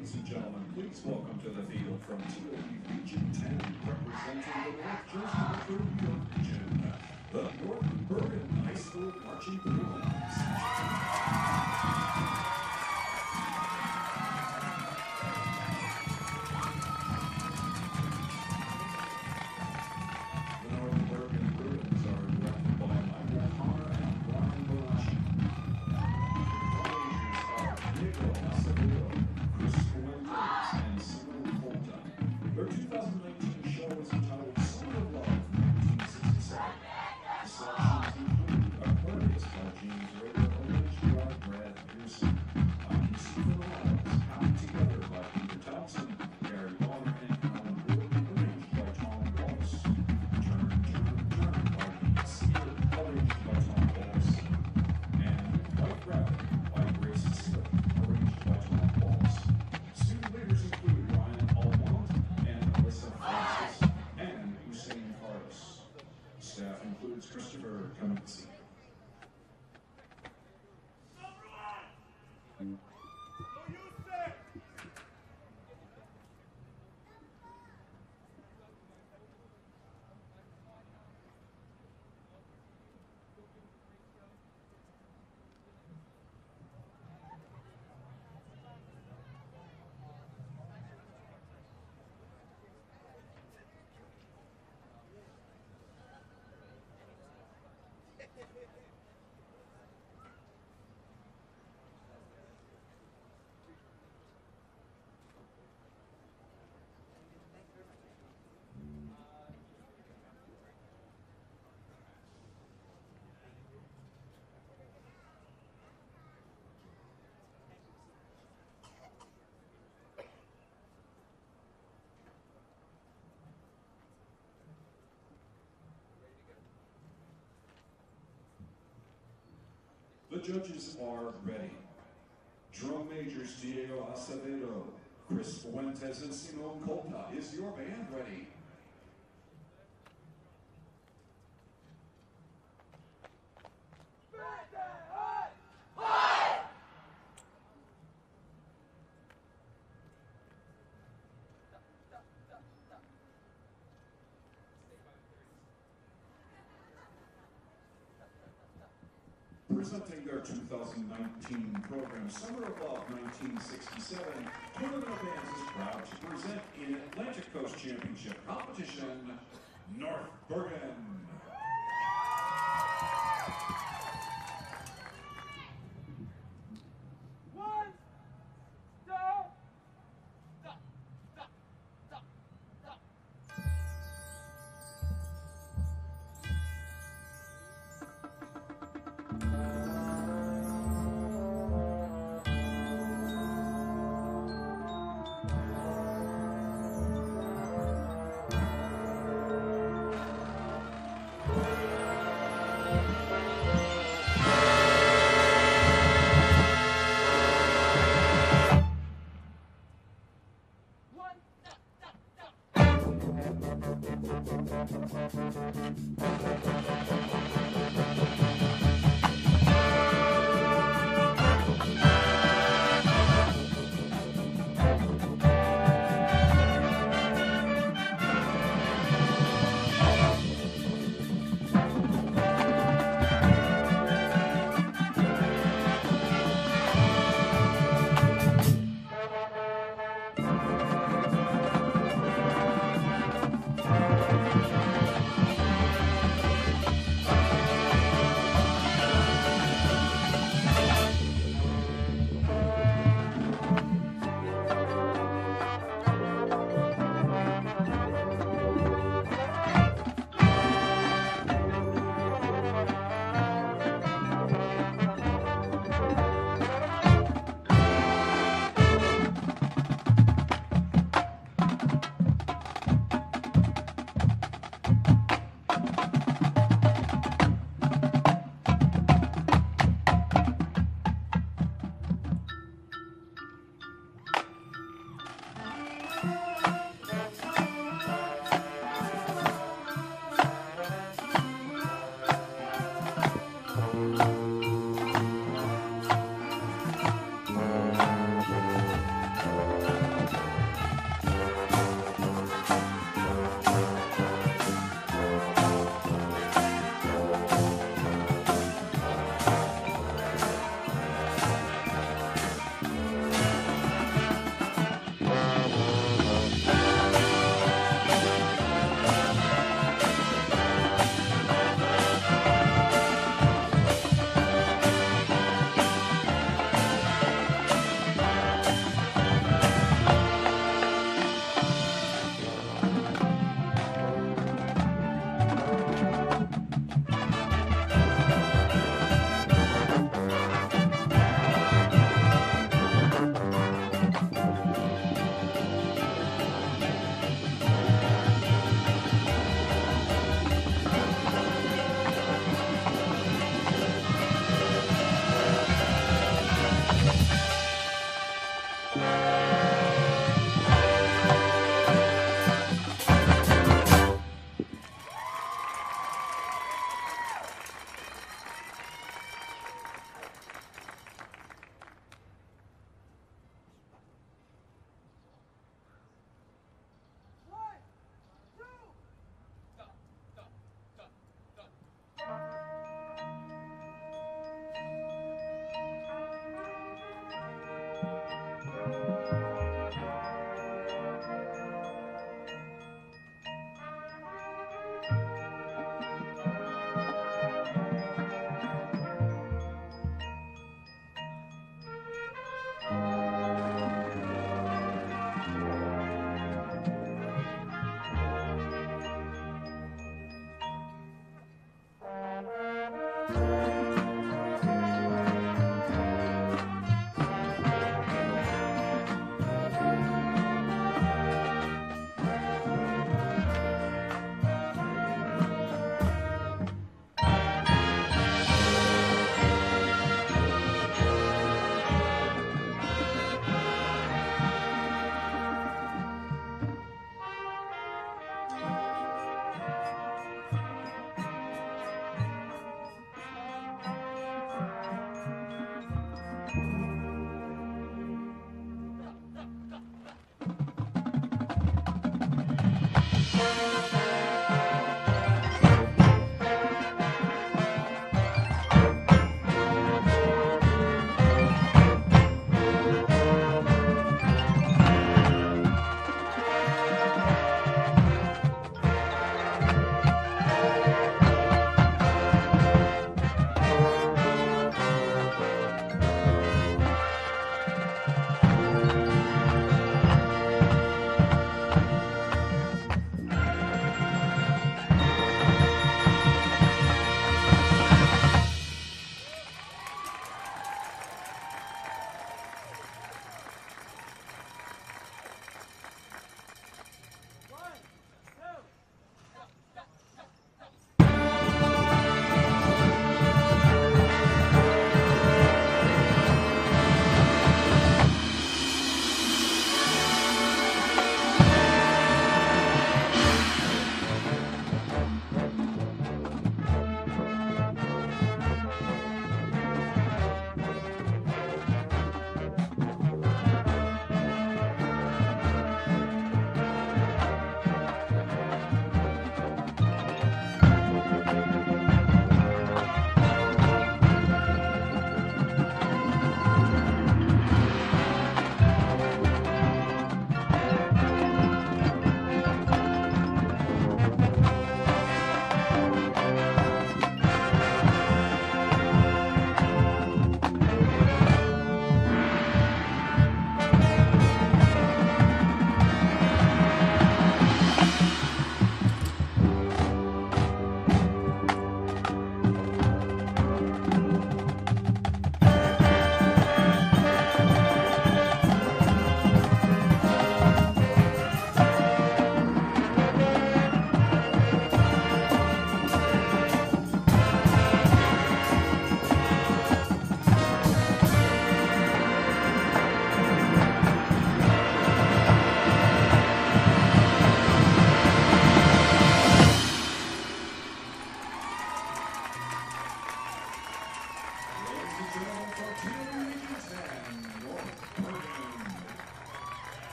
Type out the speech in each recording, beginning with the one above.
Ladies and gentlemen, please welcome to the field from TOE Region 10, representing the North Jersey Metro New York region, the North Bergen High School Marching Bruins. Their 2019 show is entitled Summer of Love 1967. The selections include Aquarius by James Rader, arranged by Brad Pearson. I Can See the Miles, Happy Together by Peter Townsend, Gary Bonner, and Alan Gordon, arranged by Tom Wallace. Turn, Turn, Turn by Pete Seeger, arranged by Tom Wallace. And White Rabbit by Grace Slip, arranged by Tom Wallace. Student leaders include Ryan Almont, Francis, and Hussein Harris. Staff includes Christopher Cummings. The judges are ready. Drum majors Diego Acevedo, Chris Fuentes, and Simone Colta. Is your band ready? Presenting their 2019 program, Summer of Love 1967, Tournament of Bands is proud to present in Atlantic Coast Championship competition, North Bergen.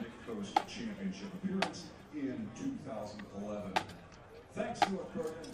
Atlantic Coast Championship appearance in 2011. Thanks to a program.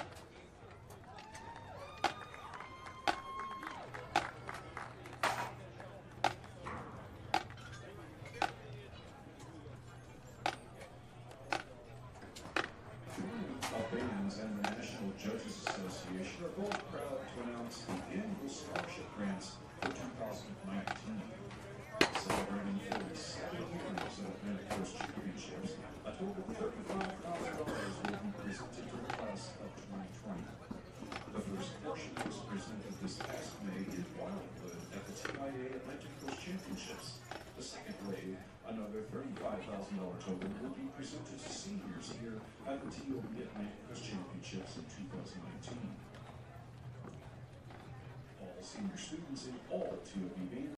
Bands and the National Judges Association are both proud to announce the annual scholarship grants for 2019. Celebrating 47 years of Atlantic Coast Championships, a total of $35,000 will be presented to the class of 2020. The first portion was presented this past May in Wildwood at the TIA Atlantic Coast Championships. The second wave, another $35,000 total, will be presented to seniors here at the TOB Atlantic Coast Championships in 2019. All senior students in all TOB bands